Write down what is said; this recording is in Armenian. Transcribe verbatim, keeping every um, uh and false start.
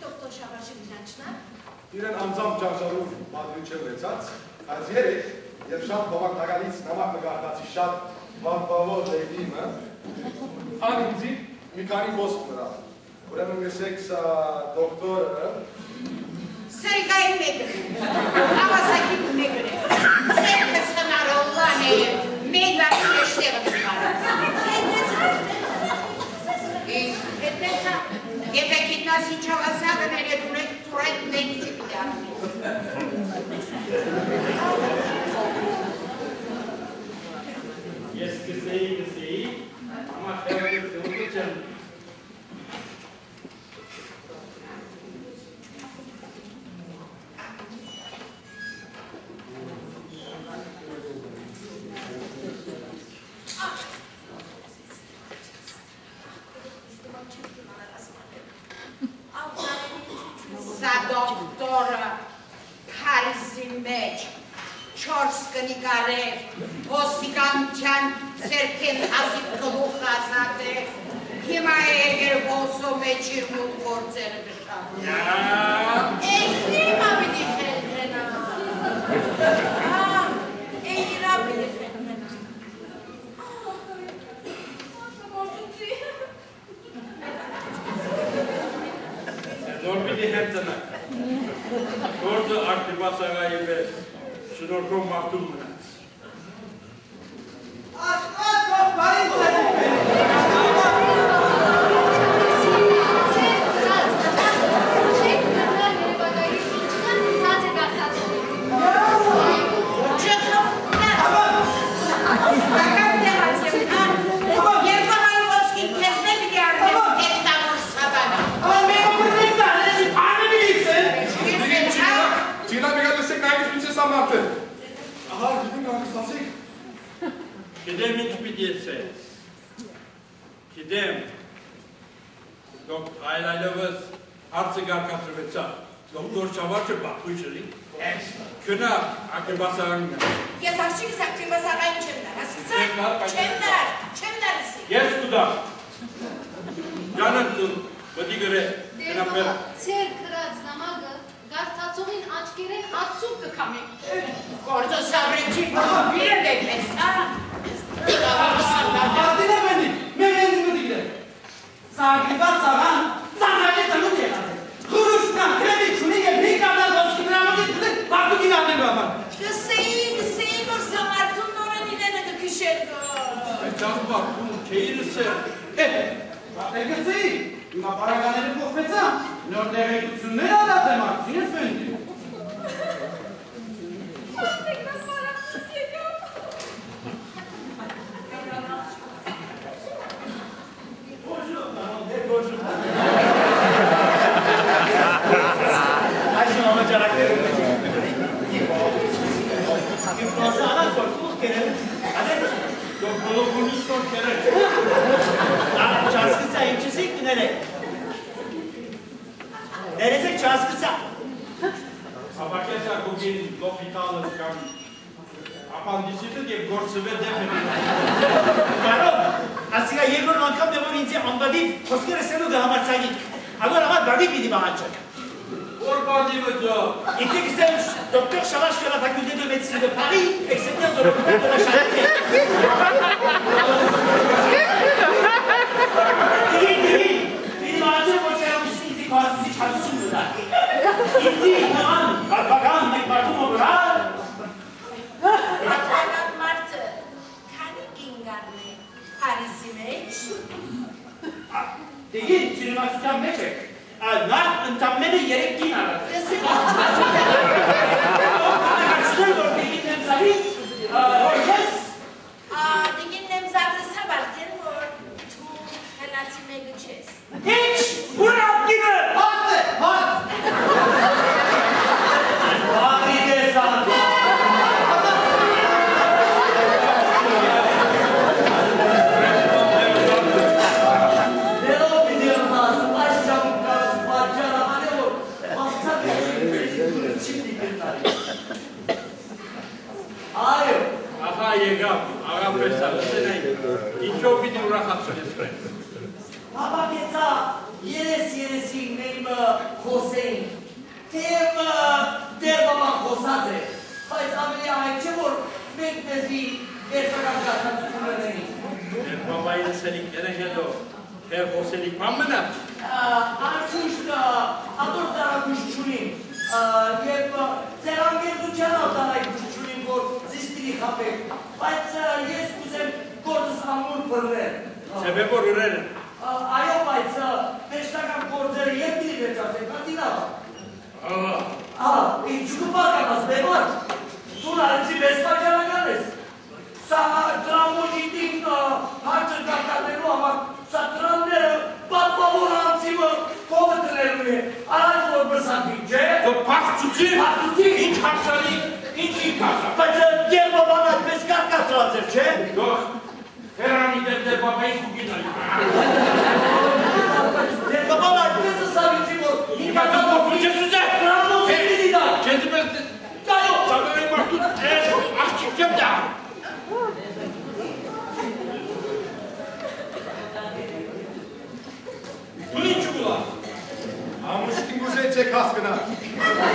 Doktor Շավարժի Միրանչնար։ Իրեն անձամբ ճարժարում մադրին չեմ լեցած, այս երեկ և շատ բովակտականից նամակ նգարտացի շատ վարպավոր լեյդիմը, ան ինձի մի քանի ոսկ նրա, ուրեմն գսեք սա դոկտորը Սերգայի մեգր, ավասակի մեգր է, սերգը սնարոլան է, մեգար շեշտեղը նկարը։ Հետնեցա, եթե կիտնաս ինչ ավասակն էլ է դուրեք թուրայտ մեկ չպիտի Ես կսեի, կսեի, ամա խեղը կսեի չեմ։ Սա դոկտորը քարիզի մեջ չորս կնիկարեր, ոստիկանության ձերքեն հազիվ գլուխ ազատ է, հիմա է եկեր ոսո մեջ իր մուտ գործերը գշան։ Էյնիմ ավիդի խելքենա։ Էյնիր ավիդի խելքենա։ Նորմիդի հետնակ, գործը արտիպասաղայի պես, շնորքով մարդում մնաց։ Աստված բարին ծենում Ահա, գիտեմ գաղստացիք։ Գիտեմ ինչ պիտի եսես, գիտեմ, այլ այլովս հարցը գարկատրվեցավ, դոկտոր Շավարժը բախույշրի, քնա ակրբասարան գնա։ Ես աղջիկս ակրբասարան չեմ նար, հասկացա, չեմ նար, չեմ նար ըսի։ Ես կուդամ, ջանըտ դու, բդի գրե, գնապեր։ Ձեր կրած նամագը գարտացողին աչկերը հարցում կկամի։ Գործը սավրեցի բիրել եք մեզ, հա։ Ատին է մենի, մեր ենձի մտի գիրել։ Սաղիբար սաղան, սաղայլի ծնուտ եղած է։ Խուրուշնան, կրեմի չունի և մի կամնալ ոսկի նրամակից բուզել, բաղտուկին ատնելու համար։ Կսեի, կսեի, որ սամարդուն նորեն իրենը կքիշել գո։ Այդ աղ բաղտում կեիրս է։ Բաղտել կսեի, իմա պարագաները կողվեցա, նոր տեղեկություններ ադած եմ արդին ես վենդի։ Այսում ամաճարակներում Ինքնոսը անակ որքուղ կերել, ադեր Դոկտորովունից որ կերել։ Չասկսա ինչսիկ կներեք։ Ներեցեք չասկսա։ Ապակեսա կուգին լոպիտալը կամ ապանդիսիտը և գործվե դեպը։ Բարով, ասիկա երկրոն անգամ դե որ ինձի ամբադիվ խոսքերը սենու գը համարցագի։ Ագոր ամար բադիվ պիտի մաղանչակ։ Որ բադիվը ջա։ Իդե կստեմ դոկտոր Շավարժ կրա ֆակուլտե de médecine de Paris, excepteur de l'hôpital de la Charité. Digi, digi, biri mağazı boşaymışsın izi kuarsizi çalışsın burada. İzi inan, kalpagan, mekmartum olur. Ատանան մարդը, քանի կինգարն է, Փարիզի մեջ։ Digi, çürümasından meçek. Nar ընտամենը երեք կին արած է։ Կանագացնել, որ դիգին նեմզարի, որ ես։ Դիգին նեմզարը սավարդեն, որ թու հնացի մեկը չես։ Ինչ, ուր ապկինը։ Հատ է, հատ։ Բաղրի դեսան։ Այո։ Ահա եկավ, աղապեսա, լսենային, ինչով պիտի ուրախացուն ես պրեմ։ Ապակեցա, երես Hossein. Tev der babam Hosaze. Բայց ավելի այն չէ, որ մենք մեզի վերսական գարտացություն ունենք։ Դեր բաբայի սելիկները հետո դեր հոսելիք բան մնա։ Անշուշտ ատոր դարակուշ չունին։ Եվ ձեր անգերդության ալտանայքուշ չունին, որ զիստիրի խապեք։ Բայց ես կուզեմ գործս ամուր բրվել։ Սեբե որ ուրերը։ Այո, բայց վերսական գործերը եվ դիրի վերջացեք, հատինավ։ Ահա, ինչու կպարկանաս, բեմար։ Դու նարեցի բեսպաջանական ես։ Սա տրամոջիտին հարցը կարտակներու համար, սա տրամները պատվավոր անցիմը կովը տնելու է, առաջ որ բրսանքին, չէ։ Դու պախցուցի, ինչ հարսանի, ինչ ինչ հարսան։ Բայց դեր բաբան այդպես կարկացրած էր, չէ։ Դող, հերանի դեր դեր բաբայի խուգին այլ։ Դեր բաբան այդպես է սավիցի, որ Ինքա դու փոխուր չես ուզե։ տրամոջիտին իդա։ Չեզի մեզ Կայո։ ծավերի մարդու ես աղջիկ չեմ դա։ Ամուսին գուզե չեք հասկնա։